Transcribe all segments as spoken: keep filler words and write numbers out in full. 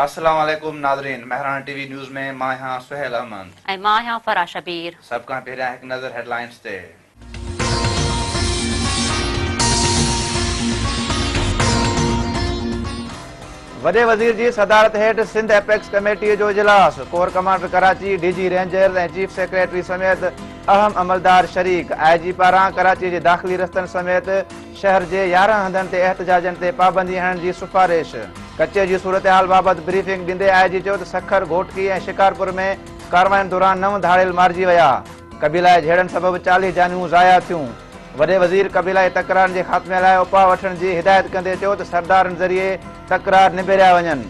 अस्सलाम वालेकुम नाज़रीन, महराना टीवी न्यूज़ में मां यहाँ सुहेल अहमद ऐं मां आहियां फराह शबीर। सभ खां पहिरियां हिकु नज़र हेडलाइंस ते। वॾे वज़ीर जी सदारत हेठि सिंध एपेक्स कमेटीअ जो इजलास। Corps commander Karachi, DG rangers ऐं चीफ सेक्रेटरी समेत अहम अमलदार शरीक। आई जी पारां कराची जे दाख़िली रस्तनि समेत शहर जे यारहं हंधनि ते एहतजाजनि ते पाबंदी हणण जी सिफ़ारिश। कचे जी सूरत हाल बाबति ब्रीफिंग ॾींदे आई जी चयो त सखर, घोटकी ऐं शिकारपुर में कार्रवाइनि दौरान नव धाड़ेल मारिजी विया। कबीलाए झेड़नि सबबि चालीह जानियूं ज़ाया थियूं। वॾे वज़ीर कबीलाई तकरारनि जे ख़ात्मे लाइ उपा वठण जी हिदायत कंदे चयो त सरदारनि ज़रिए तकरार निबेरिया वञनि।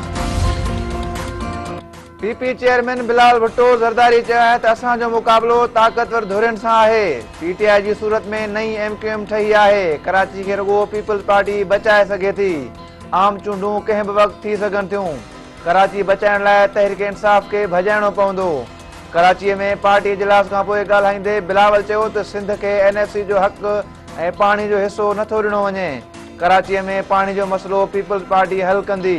पीपी चेयरमैन बिलाल भुट्टो ज़रदारी चयो आहे त असांजो मुक़ाबिलो ताक़तवर धुरियुनि सां आहे। पीटीआई जी सूरत में नई एम क्यू एम ठही आहे। कराची खे रुॻो पीपल्स पार्टी बचाए सघे थी। आम चूंडूं कंहिं बि वक़्तु थी सघनि थियूं। कराची बचाइण लाइ तहरीक इंसाफ़ खे भॼाइणो पवंदो। कराचीअ में पार्टी इजलास खां पोइ ॻाल्हाईंदे बिलावल चयो त सिंध खे एन एफ सी जो हक़ ऐं पाणी जो हिसो नथो ॾिनो वञे। कराचीअ में पाणी जो मसइलो पीपल्स पार्टी हल कंदी।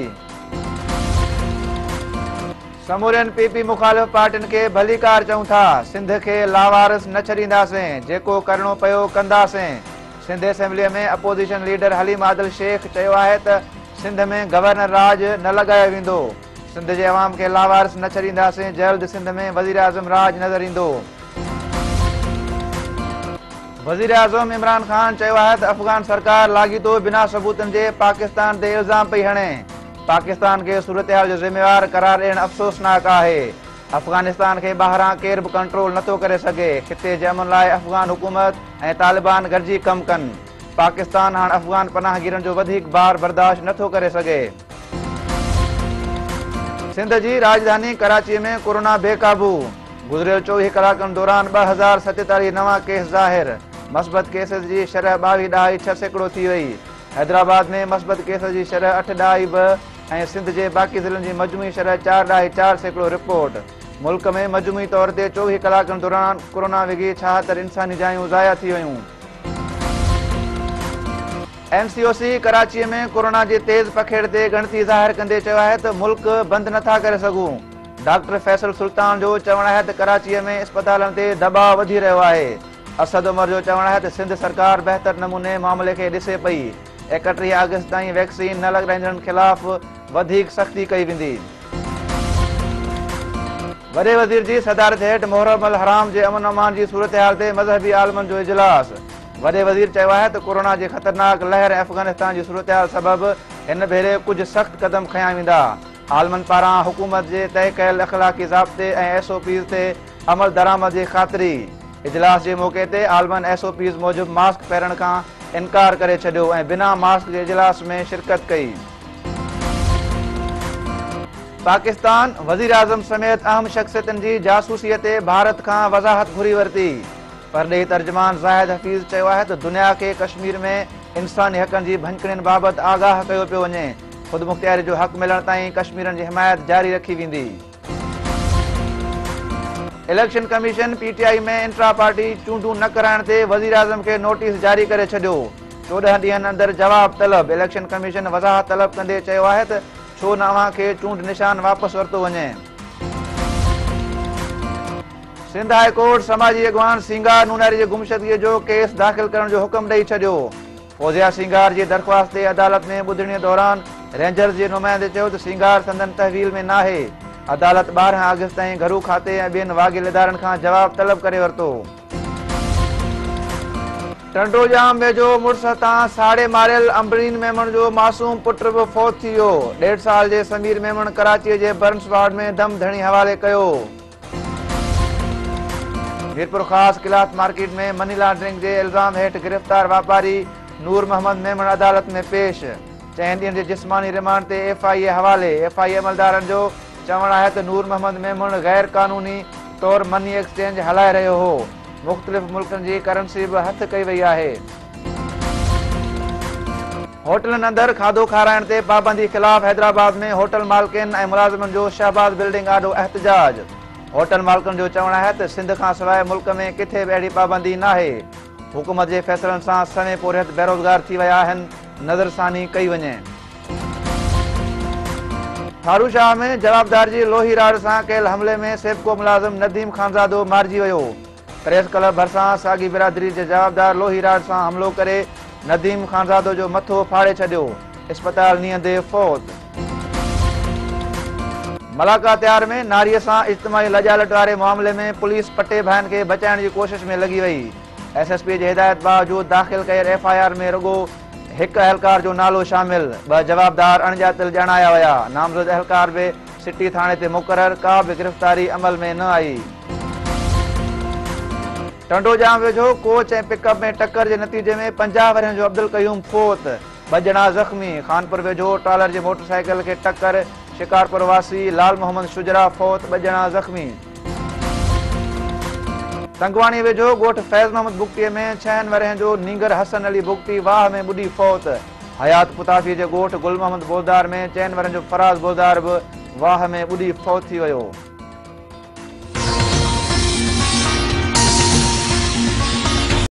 समूरनि पीपी मुखालिफ़ पार्टियुनि खे भलीकार चऊं था। सिंध खे लावारिस न छॾींदासीं, जेको करणो पियो कंदासीं। सिंध असेंबलीअ में अपोज़िशन लीडर हलीम आदिल शेख चयो आहे त सिंध में गवर्नर राज न लॻायो वेंदो। सिंध जे अवाम खे लावारिस न छॾींदासीं। जल्द सिंध में वज़ीर आज़म राज नज़र ईंदो। वज़ीर आज़म इमरान ख़ान चयो आहे त अफ़गान सरकार लाॻीतो बिना सबूतनि जे पाकिस्तान ते इल्ज़ाम पई हणे। पाकिस्तान खे सूरत हाल जो ज़िम्मेवार करार ॾियणु अफ़सोसनाक आहे। अफ़गानिस्तान खे ॿाहिरां केर बि कंट्रोल नथो करे सघे। ख़िते जे अमन लाइ अफ़गान हुकूमत ऐं तालिबान गॾिजी कमु कनि। पाकिस्तान हाणे अफ़गान पनाहगीरनि जो वधीक बार बर्दाश्त नथो करे सघे। सिंध जी राजधानी कराचीअ में कोरोना बेकाबू। गुज़िरियल चोवीह कलाकनि दौरान ॿ हज़ार सतेतालीह नवां केस ज़ाहिर। मस्बत केसिस जी शरह ॿावीह ॾहाई छह सैकड़ो थी वई। हैदराबाद में मस्बत केस जी शरह अठ ॾहाई ॿ ऐं सिंध जे बाक़ी ज़िलनि जी मजमूई शरह चार ॾहाई चार सैकड़ो रिपोर्ट। मुल्क में मजमूई तौर ते चोवीह कलाकनि दौरान कोरोना विघी छाहतरि इंसानी जायूं ज़ाया थी वयूं। एम सी ओ सी कराचीअ में कोरोना जे तेज़ पखेड़ ते गणती ज़ाहिर कंदे चयो आहे त मुल्क बंदि नथा करे सघूं। डॉक्टर फैसल सुल्तान जो चवणु आहे त कराचीअ में अस्पतालनि ते दबाव वधी रहियो आहे। असद उमर जो चवणु आहे त सिंध सरकार बहितर नमूने मामले खे ॾिसे पई। एकटीह अगस्त ताईं वैक्सीन न लॻाईंदड़नि ख़िलाफ़ वधीक सख़्ती कई वेंदी। वॾे वज़ीर जी सदारत हेठि मुहर्रम अल हराम जे अमन अमान जी सूरत हाल ते मज़हबी आलमनि जो इजलास। वॾे वज़ीर चयो आहे त कोरोना जे ख़तरनाक लहर ऐं अफ़गानिस्तान जी सूरत हाल सबबि हिन भेरे कुझु सख़्त क़दम खयां वेंदा। आलमनि पारां हुकूमत जे तइ कयल अख़लाक़ी ज़ाब्ते ऐं एस ओ पीज़ ते अमल दरामद जी ख़ातिरी। इजलास जे मौक़े ते आलमनि एस ओ पीज़ मूजिबि मास्क पहिरण खां इनकार करे छॾियो ऐं बिना मास्क जे इजलास में शिरकत कई। पाकिस्तान वज़ीर आज़म समेत अहम शख़्सियतनि जी जासूसीअ ते भारत खां वज़ाहत घुरी वरिती। परॾेही तर्जुमान ज़ाहिद हफ़ीज़ चयो आहे त दुनिया खे कश्मीर में इंसानी हक़नि जी भञकड़ियुनि बाबति आगाह कयो पियो वञे। ख़ुदि मुख़्तियारी जो हक़ मिलण ताईं कश्मीरनि जी हिमायत जारी रखी वेंदी। इलेक्शन कमीशन पीटीआई में इंट्रा पार्टी चूंडूं न कराइण ते वज़ीर आज़म खे नोटिस जारी करे छॾियो। चोॾहं ॾींहंनि अंदरि जवाब तलब। इलेक्शन कमीशन वज़ाहत तलब कंदे चयो आहे त छो न अव्हां खे चूंड निशान वापसि वरितो वञे। सिंध हाई कोर्ट समाजी अॻवान सिंगार नूनारी जे गुमशदगीअ जो केस दाख़िल करण जो हुकुम ॾेई छॾियो। फौजिया सिंगार जी दरख़्वास्त ते अदालत में ॿुधणीअ दौरान रेंजर्स जे नुमाइंदे चयो त सिंगार संदन तहवील में नाहे। अदालत ॿारहं अगस्त ताईं घरू खाते ऐं ॿियनि वागियल इदारनि खां जवाब तलब करे वरितो। टंडोजाम वेझो मुड़ुस तां साड़े मारियल अम्बरीन मेमण जो मासूम पुटु बि फौत थी वियो। ॾेढ साल जे समीर मेमण कराचीअ जे बर्न्स वार्ड में दम धणी हवाले कयो। मीरपुर ख़ासि क्लाथ मार्केट में मनी लॉन्ड्रिंग जे इल्ज़ाम हेठि गिरफ़्तार वापारी नूर मोहम्मद मेमण अदालत में पेश। चइनि ॾींहंनि जे जिस्मानी रिमांड ते एफ आई ए हवाले। एफ आई ए अमलदारनि जो चवणु आहे त नूर मोहम्मद मेमण गैर क़ानूनी तौर मनी एक्सचेंज हलाए रहियो हो। मुख़्तलिफ़ मुल्कनि जी करंसी बि हथ कई वई आहे। होटलनि अंदरि खाधो खाराइण ते पाबंदी ख़िलाफ़ हैदराबाद में होटल मालिकनि ऐं मुलाज़िमनि जो शहबाज़ बिल्डिंग आॾो एहतजाज। होटल मालिकनि जो चवणु आहे त सिंध खां सवाइ मुल्क में किथे बि अहिड़ी पाबंदी नाहे। हुकूमत जे फ़ैसिलनि सां सवे पोरियत बेरोज़गार थी विया आहिनि। नज़रसानी कई वञे। थारूशाह में जवाबदार जी लोही राड सां कयल हमले में सेबको मुलाज़िम नदीम खानज़ादो मारिजी वियो। प्रेस क्लब भरिसां साॻी बिरादरी जे जवाबदार लोही राड सां हमलो करे नदीम खानज़ादो जो मथो फाड़े छॾियो। अस्पताल नींदे फौत। मलाका त्यार में नारीअ सां इज्तिमाही लॼालट वारे मामले में पुलिस पटे भाइनि खे बचाइण जी कोशिश में लॻी वई। एस एस पी जी हिदायत बावजूद दाख़िल कयल एफ आई आर में रुगो हिकु अहलकार जो नालो शामिल, ॿ जवाबदार अणॼातल ॼाणाया विया। नामज़द अहलकार बि सिटी थाणे ते मुक़रर, का बि गिरफ़्तारी अमल में न आई। टंडोजाम वेझो कोच ऐं पिकअप में टक्कर जे नतीजे में पंजाह वरियनि जो अब्दुल क़यूम फोत, ॿ ॼणा ज़ख़्मी। खानपुर वेझो ट्रालर जे मोटरसाइकिल खे टक्कर, शिकारपुर वासी लाल मोहम्मद शुजरा फोत, ॿ ॼणा ज़ख़्मी। तंगवाणी वेझो ॻोठ फैज़ मोहम्मद बुगटीअ में छहनि वरियनि जो नींगर हसन अली बुगटी वाह में ॿुॾी फौत। हयात पुताफी जे ॻोठ गुल मोहम्मद बोलदार में चइनि वरियनि जो फराज़ बोलदार बि वाह में ॿुॾी फौत थी वियो।